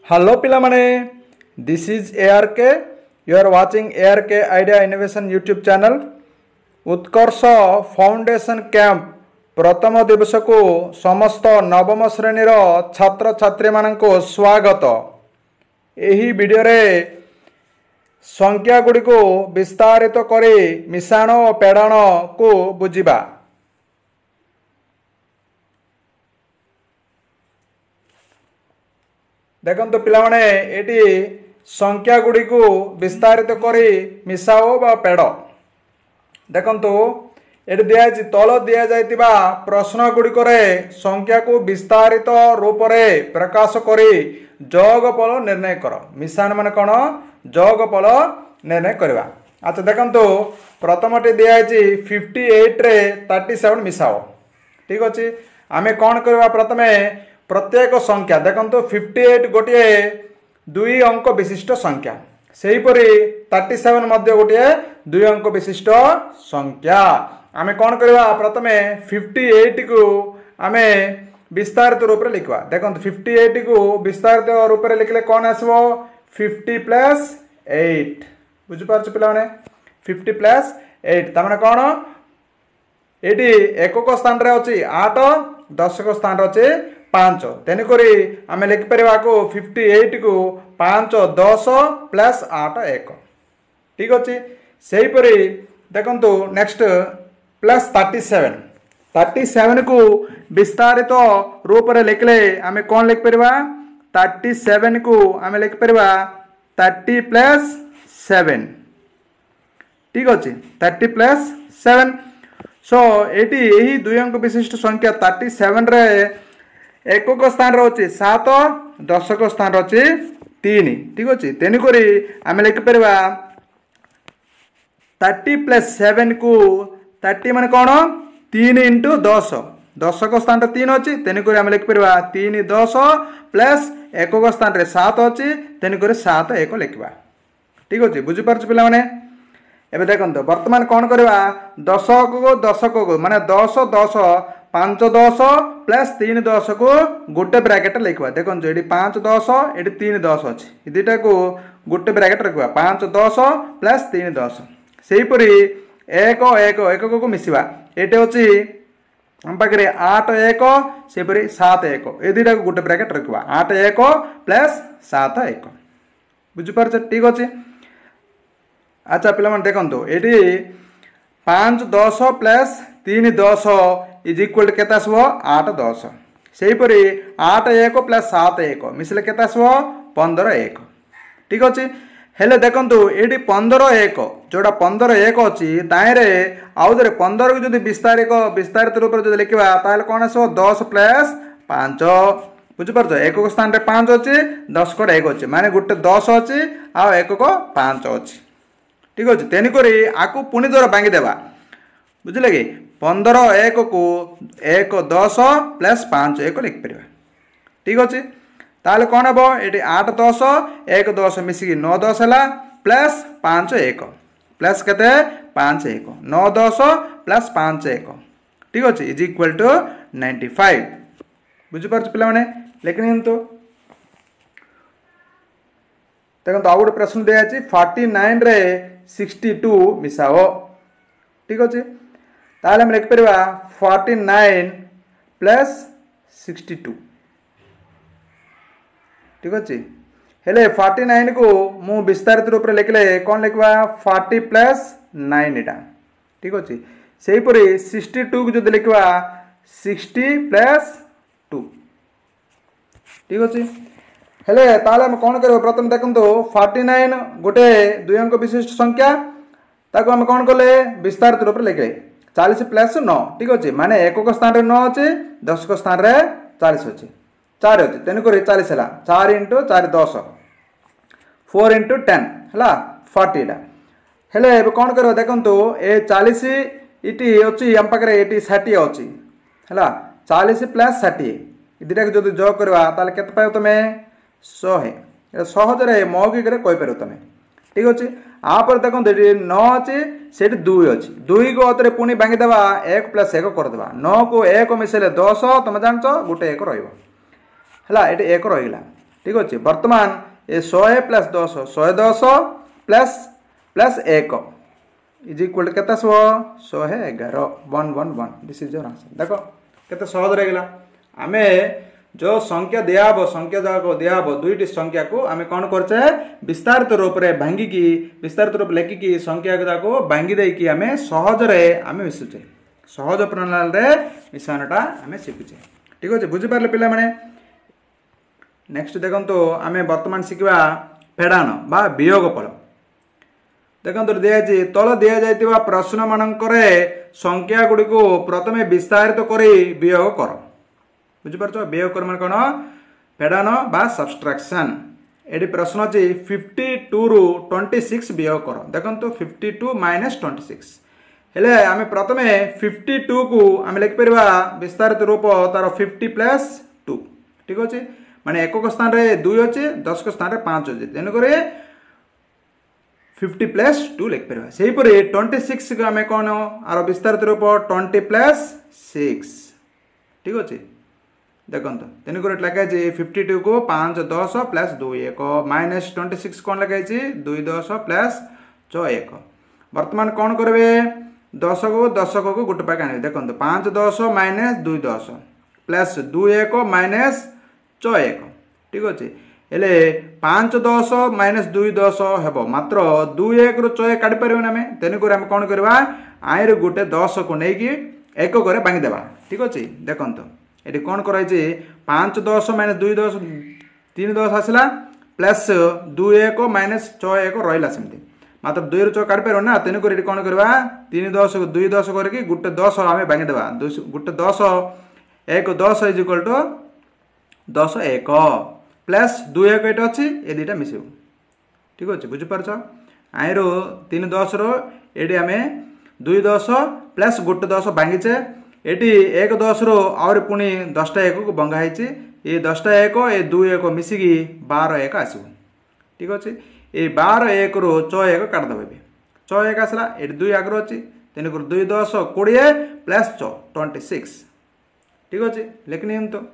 Hello पिलामने, this is ARK. You are watching ARK Idea Innovation YouTube channel. Utkarsh foundation camp प्रथम दिवस को समस्त नवम श्रेणी छात्र छात्री मानक स्वागत। एही वीडियो रे संख्या गुड़ी को विस्तारित करी मिश्रण और पेड़ाण को बुझिबा। देखंतु पिलामने एटी संख्या गुड़ी को विस्तारित करी मिसाओ बा पेड़। देखंतु एटी दिया तल दिया जाइतिबा प्रश्न गुड़िक संख्या को विस्तारित रूप रे प्रकाश करी जोगफल निर्णय कर। मिश्रण मान कौन जोगफल निर्णय करवा। अच्छा देखंतु प्रथमटी दिया 58 रे 37 मिसाओ। ठीक अच्छे आमे कौन करवा प्रथमे प्रत्येक संख्या देखंतु 58 गोटे दुई अंक विशिष्ट संख्या सेहीपरि 37 मध्य गोटे दुई अंक विशिष्ट संख्या। आमे कौन करवा प्रथमे 58 को आमे विस्तारित रूप में लिखवा। देखंतु 58 को विस्तारित रूप में लिखले कौन आसबो 50 प्लस 8 बुझि पारछ पिला माने 50 प्लस 8 तामाने कौन एटी एकक स्थान रे अछि 8 दशक स्थान रे अछि 5 तेणुकरी आम लिखिपर को 58 को 5 10 प्लस 8 1 ठीक अच्छे। से हीपरि देखंतु नेक्स्ट प्लस 37 को विस्तारित रूप में लिखले आम कौन लिखिपर 37 को आम लिखिपर 30 प्लस 7 ठीक अच्छे 30 प्लस 7। सो एटी यही दुई अंक विशिष्ट संख्या 37 रे एकक स्थान रही 7 दशक स्थान रही 3 ठीक अच्छे। तेणुकरी आम लिखिपर 30 प्लस 7 को 30 मान कौन 3 इंटू 10 दशक स्थान 3 अच्छी तेणुकरी आम लिखिपर 3 10 प्लस एकक स्थान रे 7 अच्छी तेणुकरी 7 1 लिखा ठीक अच्छे। बुझीपार पिला माने एबे देखंतो वर्तमान कौन करवा दशक को माने 10 10 5 10 प्लस 3 10 को गोटे ब्रैकेट लिखवा। देखो ये 5 10 ये 3 10 अच्छे दुटा को गोटे ब्रैकेट रखा 5 10 प्लस 3 10 से हीपरि 1 1 1 को मिसवा ये अच्छी हम पाखे 8 1 से 7 1 ये दुटा को गोटे ब्रैकेट रखा 8 1 प्लस 7 1 बुझीपार ठीक अच्छे। अच्छा पिला मन देखंतो एटी 5 10 प्लस 3 10 इज इक्वल केता आसबो 8 10 सेहीपरि 8 1 प्लस 7 1 मिसले केता आसबो 15 1 ठीक अछि। हेले देखंतु एटी 15 1 जोड़ा 15 1 अछि ताइरे आउ जरे 15 को जदी विस्तारित रूप रे जदी लिखबा ताले कोन आसबो 10 प्लस 5 बुझि परछ एकक स्थान रे 5 अछि 10 को 1 अछि माने गुटे 10 अछि आ एकक 5 अछि ठीक अच्छे। तेणुकरी आकु पुणी द्वारा भांगी देवा बुझे कि 15 1 को 1 10 प्लस 5 1 लिखिपर ठीक अच्छे। ताले कौन हम ये 8 10 1 10 मिसिकी 9 10 है प्लस 5 1 प्लस के 5 1 9 10 प्लस 5 1 ठीक अच्छे इज इक्वल टू 95 बुझीपार पे लिखनी तो देखो आउ गोटे प्रश्न दिया 49 रे 62 मिसाओ ठीक अच्छे। ताहले हम लिखिपर 49 प्लस 62 ठीक अच्छे। हेले 49 को मु विस्तारित रूप में लिखले कौन लिखवा 40 प्लस 9 इटा ठीक अच्छे। से हीपरि 62 को जो लिखवा 60 प्लस 2 ठीक अच्छे। हेले ताले हम कौन करबो प्रथम देखंतो 49 गोटे दुई अंक विशिष्ट संख्या ताको हम कौन कले विस्तारित रूप में लिखले 40 प्लस 9 ठीक अच्छे माने एकक स्थान रे 9 अच्छे दशक स्थान रे 40 अच्छे 4 अच्छे तेणुकरी 40 है 4 इंटू 4 10 4 इंटू 10 है 40 टा हेले कौन कर देखंतो ए 40 इटी अच्छी हम पाखे ये 60 अच्छी है 40 प्लस 60 दुटा जो जोग करवा ताले केते पायो तमे 100 है सहजरे मौखिक कहीपर तुम ठीक अच्छे। आपर देखो 9 अच्छे से 2 अच्छी 2 को अतरे पुणी भांगी देवा 1 प्लस 1 करदे 9 को 1 मिसेले 10 तुम जान गोटे 1 रहा 1 रहा ठीक अच्छे बर्तमान ये 100 plus 10 110 plus plus 1 is equal to केते 111 111 दिस इज योर आंसर। देखो केते सहज रहेगा आमे जो संख्या दियाब संख्या जाक दियाब दुईटी संख्या को आमे कौन करछे विस्तारित रूप रे भांगी विस्तारित रूप लेखिकी संख्या जाक भांगी देकी आमे सहज रे आमे मिसुचे सहज प्रणाली रे मिसानटा आमे शिखुचे ठीक अच्छे बुझी पारले पिला माने। नेक्स्ट देखंतु आमे वर्तमान शिखिबा फेडान बा वियोगफल। देखंतु दियाजी तल दिया जायतिबा प्रश्न मानकरे संख्या गुडी को प्रथमे विस्तारित करी वियोग कर बुझी पारछ वियोग कर माने कोन फेडान बा सब्सट्रैक्शन। एडी प्रश्न अछि 52 रु 26 वियोग कर। देखंतु 52 - 26 हेले आमे प्रथमे 52 को आमे लिख परबा विस्तारित रूप तार 50 प्लस 2 ठीक अछि माने एकक स्थान रे 2 अछि 10 के स्थान रे 5 अछि तेनु करे 50 प्लस 2 लिख परबा। सेही परे 26 को आमे कोन आरो विस्तारित रूप 20 प्लस 6 ठीक अछि देखंतु तेनु करे लगा जे 52 को 5 10 प्लस 2 1 माइनस 26 कोन लगा जे 2 10 प्लस 6 1 वर्तमान कोन करबे 10 को गुट पाके आने देखंतु 5 10 माइनस 2 10 प्लस 2 1 माइनस 6 1 ठीक अछि हेले 5 10 माइनस 2 10 हेबो मात्र 2 1 रु 6 काढि परिबो नामे तेनु करे हम कोन करबा आइ रे गुटे 10 को नै कि 1 करे भांगी देबा ठीक अछि देखंतु एटी कोन कराय जे 5 10 माइनस 2 10 3 10 आसला प्लस 2 1 माइनस 6 1 रहला सेमते मात्र 2 रु 6 काढि परबो ना तेनु करे कोन करबा 3 10 को 2 10 करके गुटे 10 आमे भांगी देबा गुटे 10 1 10 इज इक्वल टू 10 1 प्लस 2 1 एटा अछि ए दुटा मिसेउ ठीक अछि बुझि परछ आइ रो 3 10 रो एडी आमे 2 10 प्लस गुटे 10 भांगीचे एटी 1 10 रो और पुनी 10 टा 1 को बंगा हैछि ए 10 टा 1 ए 2 1 मिसिकी 12 1 आसीबो ठीक अछि ए 12 1 रो 6 1 काट दबे 6 1 आसला एटी 2 आगरो अछि तेनु कर 2 10 20 प्लस 6 26 ठीक अछि लेकिन हम तो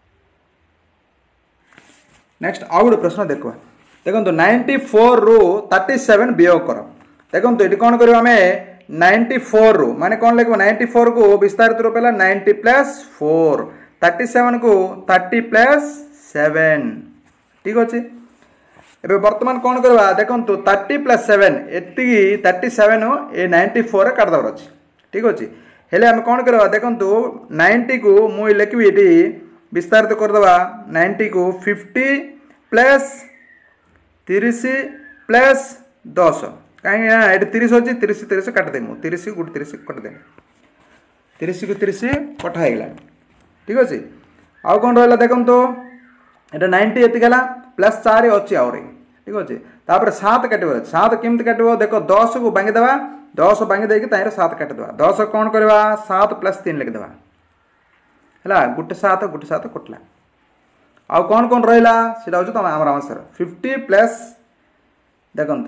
नेक्स्ट आउ गोटे प्रश्न देखो देखो 94 रु 37 वियोग कर देखो ये कौन कर 94 रु माने कौन लगे 94 को विस्तारित रूप है 90 प्लस 4 37 को 30 प्लस 7 ठीक अच्छे एबे वर्तमान कौन करवा देखो 30 प्लस 7 एति 37 ए 94 काट दबर अछि ठीक अच्छे हेले हम कौन करवा देखो 90 को मु लिखबी एटी विस्तारित कर दबा 90 को 50 प्लस 30 प्लस 10 कहीं ये 30 अच्छी 30 30 काट देमु 30 गुट 30 काट दे 30 को 30 कटा हेगला ठीक अच्छे आउ कौन रहा देखो तो ये 90 एति गला प्लस 4 अच्छी आउरी ठीक अच्छे तापर 7 काटबो 7 केमति काटबो देखो 10 को भांगी देबा 10 भांगी देकी ताइर 7 काट देबा 10 कौन करबा 7 प्लस 3 लिख देबा हला गुटे 7 कटला आउ कौन कौन रहिला सेटा होछ तम हमर आंसर 50 प्लस देखंतो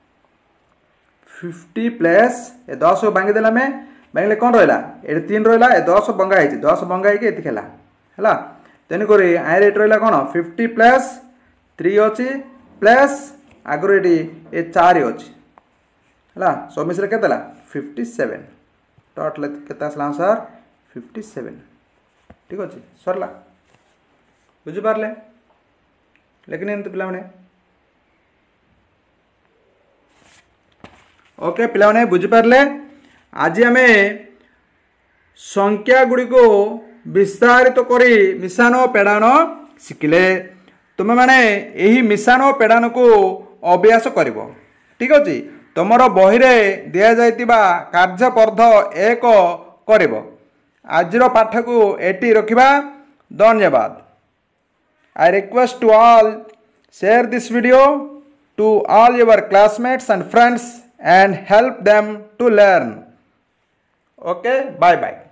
50 प्लस ए 10 को भांगी देला में भांगले कौन रहिला ए 3 रहिला ए 10 बंगा है 10 बंगा है एति खेला हला तेन करी आइ रेट रहिला कोन 50 प्लस 3 अछि प्लस आगरो एटी ए 4 अछि हला सब मिसरे केतला 57 टोटल केता असला आंसर 57 ठीक अछि सरला बुझि पारले लेकिन एंत पिला माने ओके पिला माने बुझि पारले आज आमे संख्या गुडी को विस्तारित करी मिशान पेड़ान शिखिले तुम माने एही मिशान पेड़ान को अभ्यास करिवो ठीक अछि तुमरो बही रे दिया जायतिबा कार्यपर्ध 1 करिवो आजिरो पाठ को एटी रखिबा धन्यवाद। I request to all share this video to all your classmates and friends and help them to learn. Okay, bye bye.